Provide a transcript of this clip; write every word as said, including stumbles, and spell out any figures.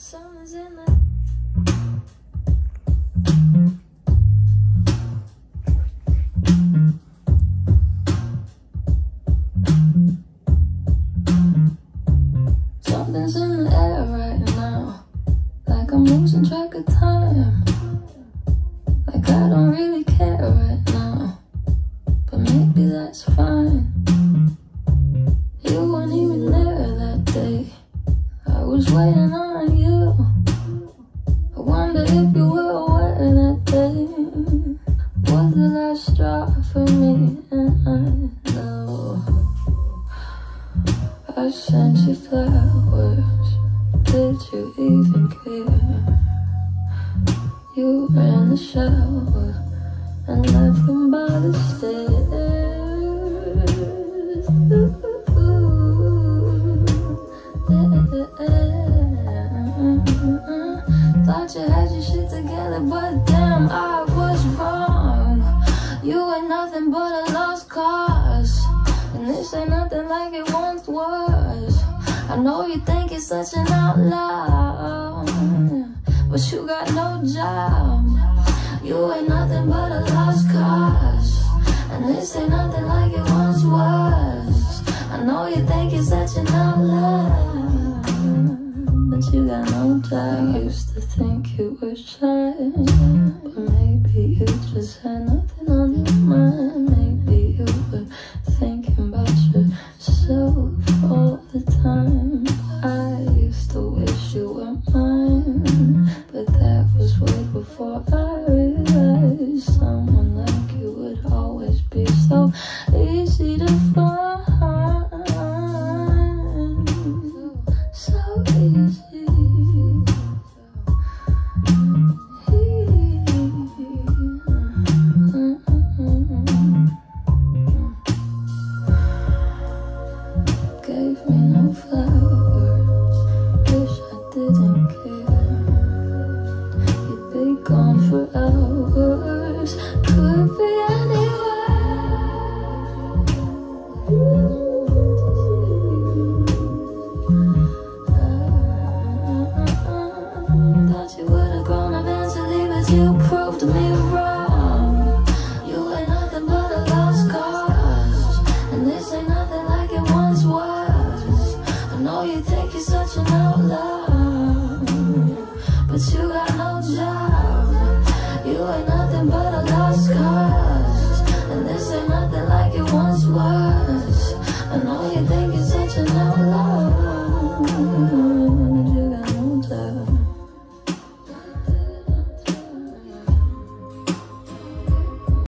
Something's in that. Something's in the air right now, like I'm losing track of time. Like I don't really care right now, but maybe that's fine. You weren't even there that day, I was waiting on you. I wonder if you were aware that day was the last straw for me. And I know I sent you flowers, did you even care? You were in the shower and left them by the stairs. Thought you had your shit together, but damn, I was wrong. You ain't nothing but a lost cause, and this ain't nothing like it once was. I know you think it's such an outlaw, but you got no job. You ain't nothing but a lost cause, and this ain't nothing like it once was. I know you think you're such an outlaw, but you got no job. I used to think you were shy, but maybe you just had nothing on your mind.